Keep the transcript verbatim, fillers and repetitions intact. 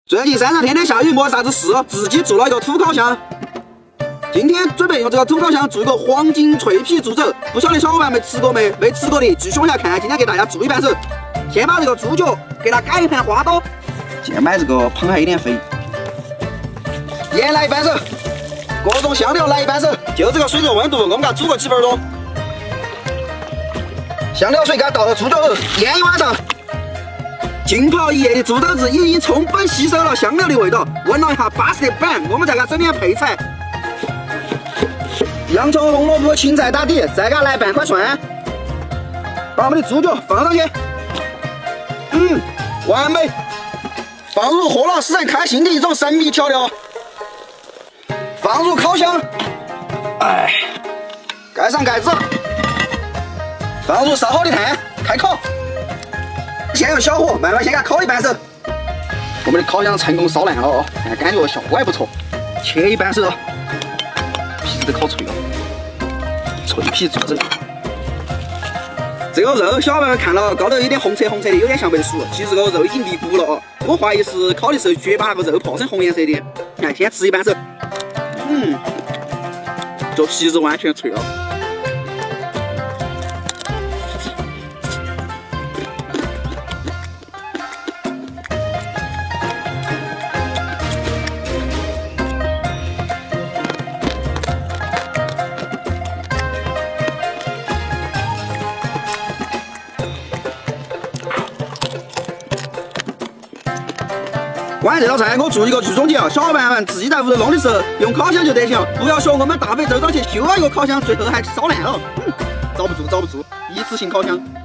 最近山上天天下雨，没啥子事，自己做了一个土烤箱。今天准备用这个土烤箱做一个黄金脆皮猪肘，不晓得小伙伴们吃过没？没吃过的继续往下看。今天给大家做一半手，先把这个猪脚给它改一盘花刀，先买这个螃蟹一点肥，盐来一半手，各种香料来一半手，就这个水这个温度，我们给它煮个几分钟。香料水给它倒到猪脚后，腌一晚上。 浸泡一夜的猪肘子已经充分吸收了香料的味道，闻了一下巴适的板。我们再给它整点配菜，洋葱、红萝卜、芹菜打底，再给它来半块蒜，把我们的猪脚放上去，嗯，完美。放入喝了使人开心的一种神秘调料，放入烤箱，哎，盖上盖子，放入烧好的炭，开烤。 先用小火慢慢先给它烤一半手，我们的烤箱成功烧烂了哦，看感觉效果还不错。切一半手，皮子都烤脆了，脆皮猪肘。这个肉小伙伴们看到高头有点红色红色的，有点像没熟，其实这个肉已经离骨了哦。我怀疑是烤的时候绝把那个肉泡成红颜色的。看，先吃一半手，嗯，这皮子完全脆了。 关于这道菜，我做一个剧总结啊，小伙伴们自己在屋头弄的时候，用烤箱就得行，不要学我们大费周章去修了一个烤箱，最后还烧烂了。嗯，遭不住，遭不住，一次性烤箱。